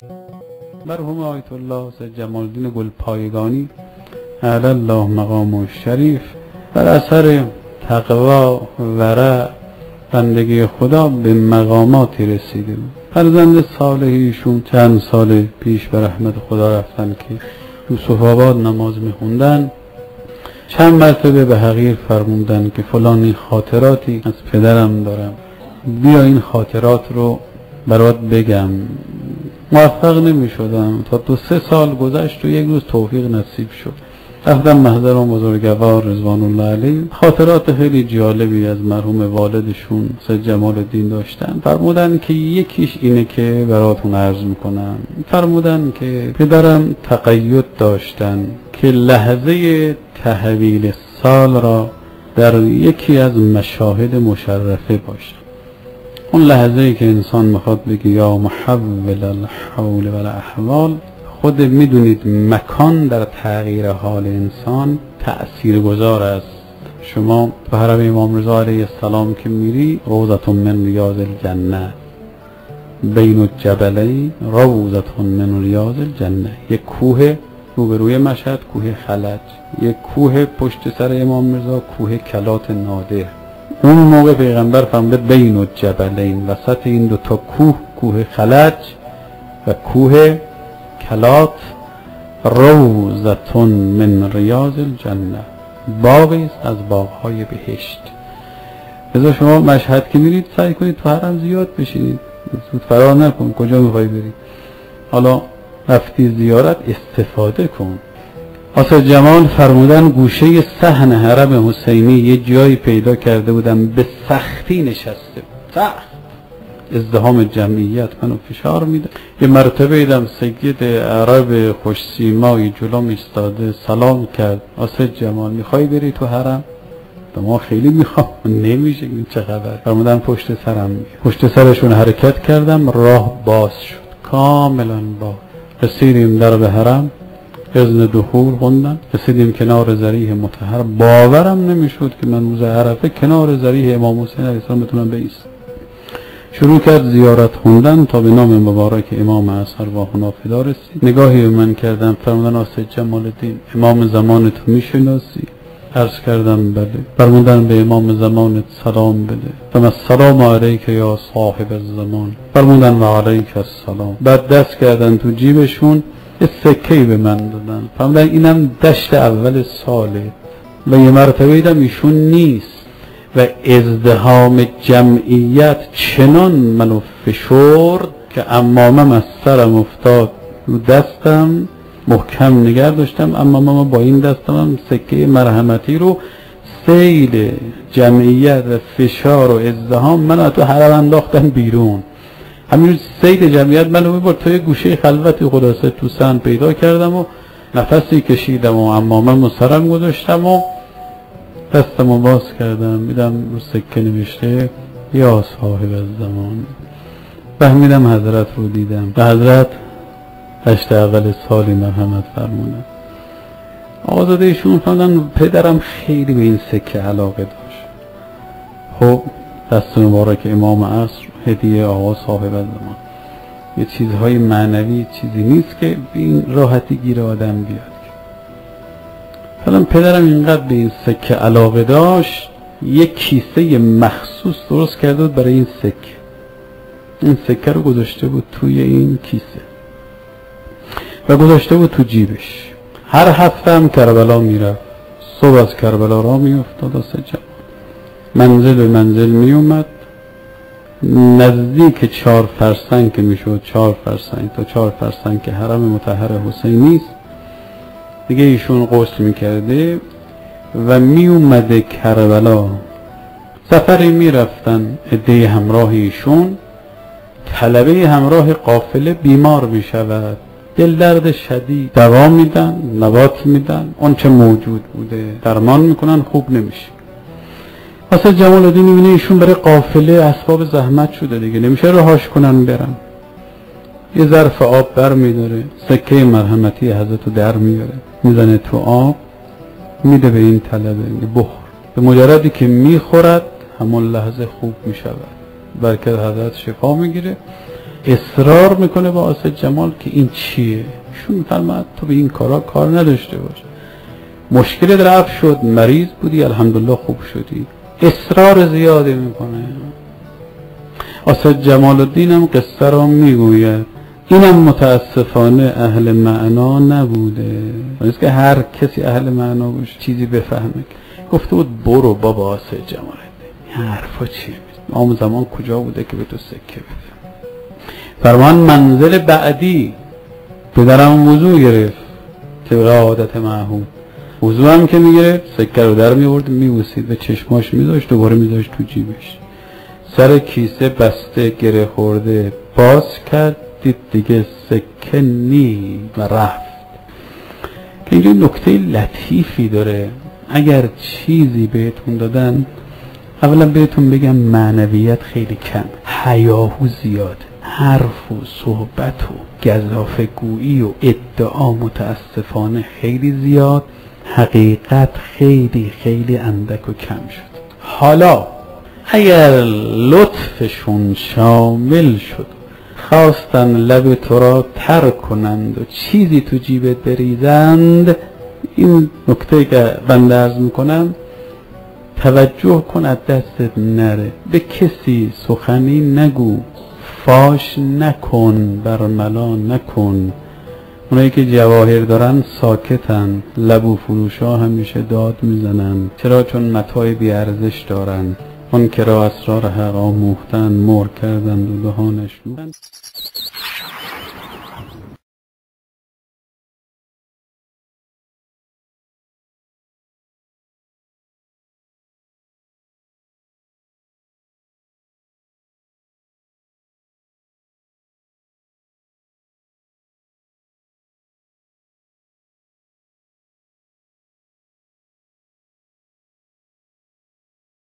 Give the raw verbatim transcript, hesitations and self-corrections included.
مرحوم آیت الله سید جمال الدین گلپایگانی اعلی الله مقام شریف بر اثر تقوا ورع بندگی خدا به مقاماتی رسیده بود. فرزند صالح ایشون چند سال پیش به رحمت خدا رفتن که یوسف آباد نماز میخوندن، چند مرتبه به حقیر فرمودن که فلانی خاطراتی از پدرم دارم، بیا این خاطرات رو برات بگم. موفق نمی شدم تا دو سه سال گذشت و یک روز توفیق نصیب شد. رفتم محضر اون بزرگوار رضوان الله علیه. خاطرات خیلی جالبی از مرحوم والدشون سید جمال الدین داشتن. فرمودن که یکیش اینه که براتون عرض میکنم. فرمودن که پدرم تقید داشتن که لحظه تحویل سال را در یکی از مشاهد مشرفه باشه. اون لحظه ای که انسان میخواد بگه یا محول الحول و الاحوال، خود میدونید مکان در تغییر حال انسان تأثیر گذار است. شما تو حرم امام رضا علیه السلام که میری، روضة من ریاض الجنه، بین الجبلین روضة من ریاض الجنه، یک کوه روبروی مشهد، کوه خلج، یک کوه پشت سر امام رضا، کوه کلات نادر. اون موقع پیغمبر فرموده بین الجبلین، وسط این دو تا کوه، کوه خلج و کوه کلات، روضة من ریاض الجنه، باغی است از باغهای بهشت. لذا شما مشهد که میرید سعی کنید تو حرم زیاد بشینید، زود فرار نکن. کجا میخوای بری؟ حالا رفتی زیارت، استفاده کن. آسد جمال فرمودن گوشه صحن حرم حسینی یه جایی پیدا کرده بودم، به سختی نشسته بود، سخت ازدحام جمعیت منو فشار میده. یه مرتبه دیدم سید عرب خوش سیمایی جلوم ایستاده، سلام کرد، آسد جمال میخوای بری تو حرم؟ ما خیلی میخوام. نمیشه. این چه خبر؟ فرمودن پشت سرم میگه. پشت سرشون حرکت کردم، راه باز شد، کاملا باز. رسیدیم در به حرم، اذن دخول خوندن، رسیدیم کنار ضریح مطهر. باورم نمیشد که من روز عرفه کنار ضریح امام حسین علیه السلام بتونم بایستم. شروع کرد زیارت خوندن تا به نام مبارک امام عصر و حنافدا رسید. نگاهی به من کردم، فرمودن آسد جمال الدین امام زمان تو میشناسی؟ عرض کردم بله. فرمودن به امام زمانت سلام بده. فما السلام علیک یا صاحب الزمان. فرمودن و علیک السلام. بعد دست کردن تو جیبشون، یه سکه‌ای به من دادن. فرمودن اینم دشت اول ساله. و یه مرتبه دیدم ایشون نیست و ازدحام جمعیت چنان منو فشرد که عمامم از سرم افتاد رو دستم، محکم نگه داشتم. اما ما با این دستم هم سکه مرحمتی رو، سیل جمعیت و فشار و ازدحام منو تو حرم انداختن بیرون. همین سیل جمعیت منو میبرد تا یه گوشه خلوتی خلاصه تو سن پیدا کردم و نفسی کشیدم و عمامم و سرم گذاشتم و دستمو باز کردم، میدم رو سکه نوشته یا صاحب الزمان. فهمیدم حضرت رو دیدم و حضرت هشت اول سالی مرحمت فرمودن. آزاده ایشون فرمودن پدرم خیلی به این سکه علاقه داشت. خب دست مبارک امام عصر هدیه آقا صاحب الزمان، یه چیزهای معنوی، چیزی نیست که به این راحتی گیر آدم بیاد. حالا پدرم اینقدر به این سکه علاقه داشت، یک کیسه مخصوص درست کرده بود برای این سکه. این سکه رو گذاشته بود توی این کیسه و گذاشته بود تو جیبش. هر هفته هم کربلا میرفت، صبح از کربلا را میافتاد، آسد جمال منزل به منزل میومد. نزدیک چهار فرسنگ که میشد، چهار فرسنگ تا چهار فرسنگ که حرم مطهر حسینی است دیگه، ایشون غسل میکرده و میومده کربلا. سفری میرفتن عده همراه ایشون، طلبه همراه قافله بیمار میشود، دل درد شدید، دوا میدن، نبات میدن، اون چه موجود بوده درمان میکنن، خوب نمیشه. آسد جمال الدین میبینه ایشون برای قافله اسباب زحمت شده دیگه، نمیشه رهاش کنن برن. یه ظرف آب بر میداره، سکه مرحمتی حضرت رو در میاره، میزنه تو آب، میده به این طلبه، بخور. به مجردی که میخورد همون لحظه خوب میشود، برکت حضرت شفا میگیره. اصرار میکنه با آسد جمال که این چیه. شون میفرماد تو به این کارا کار نداشته باش، مشکل رفع شد، مریض بودی الحمدلله خوب شدی. اصرار زیادی میکنه. آسد جمال الدین هم قصه را میگوید، اینم متاسفانه اهل معنا نبوده. نیست که هر کسی اهل معنا باشه چیزی بفهمه. گفته بود برو بابا آسد جمال الدین، این حرفا چیه؟ اون زمان کجا بوده که به تو سکه بده؟ فرمان منزل بعدی پدرم وضو گرفت طبق عادت معهود. وضو هم که میگرفت سکه رو در میورد میبوسید و چشماش میذاشت دوباره میذاشت تو جیبش. سر کیسه بسته گره خورده باز کرد دید دیگه سکه نی و رفت. که اینجا نکته لطیفی داره. اگر چیزی بهتون دادن اولا بهتون بگم معنویت خیلی کم، حیاهو زیاد، حرف و صحبت و گزافه گویی و ادعا متاسفانه خیلی زیاد، حقیقت خیلی خیلی اندک و کم شد. حالا اگر لطفشون شامل شد خواستن لب تو را تر کنند و چیزی تو جیبت بریزند، این نکته که بنده عرض میکنم توجه کن از دستت نره. به کسی سخنی نگو، فاش نکن، برملا نکن. اونایی که جواهر دارن ساکتن، لبو فروشا همیشه داد میزنن. چرا؟ چون متاع بی ارزش دارن. اون که را اسرار حق آموختن مر کردند و دهانش لوتن.